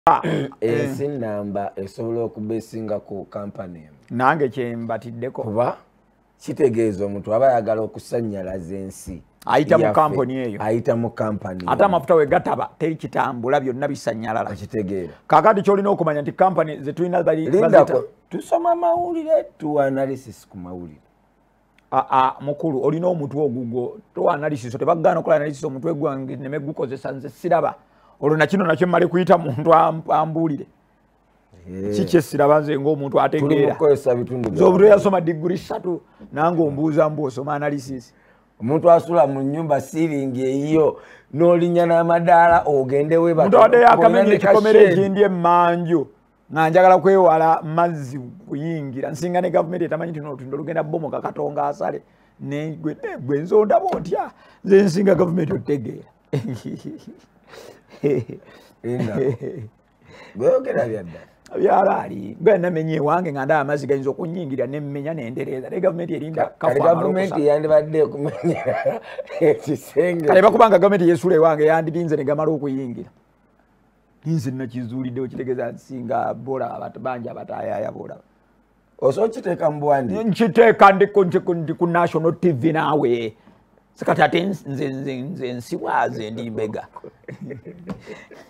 ensi namba esobola okubesinga ku company nange kyembatiddeko kuba kitegeeza omuntu aba ayagala okusanyalaza ensi ayita mu company eyo ayita mu company ate amafuta we gataba teri kitambula byonna bisanyalala akitegeera kakati kyolina okumanya nti company zetulina bazita tusoma mawulire tu analysis ku mawulire mukulu olina omutwe ogugwo to analysis tebagana okola analysis omutwe gwange neme gukozesa nze siraba olwo nakino nakyo mmale kuyita muntu ambuulire kiki siraba nze ng'omuntu ategeera z'obutwe yasoma diguri 3 nange ombuuza mbu osoma analysis omuntu asula mu nyumba siringi eyo n'olinya n'amadaala ogende weba omuntu awadde yakamenya ekikomere ekindi emmanju nga njagala kwewala mazzi kuyingira nsinga ne gavumenti etamanyi nti n'olutindo lugenda bomoka katonga asale gwe nzondaba otya nze nsinga gavumenti otegeera gweyogera byadda byalaali gwe namenye ewange nga ndaba amazzi gayinza okunyingira nemmenya nendereeza ne gavumenti erinda gavumenti yandibadde okumenyera ekisenge kale bakubanga gavumenti yeesula ewange yandirinze ne gamala okuyingira ninze nakizuuliddewo kitegeeza nsinga bola abantu bangi abatayaya bola osobola kiteeka mu buwandi nkiteeka ndi ku national tv naawe sekati ate nze nsibwaze ndi mbega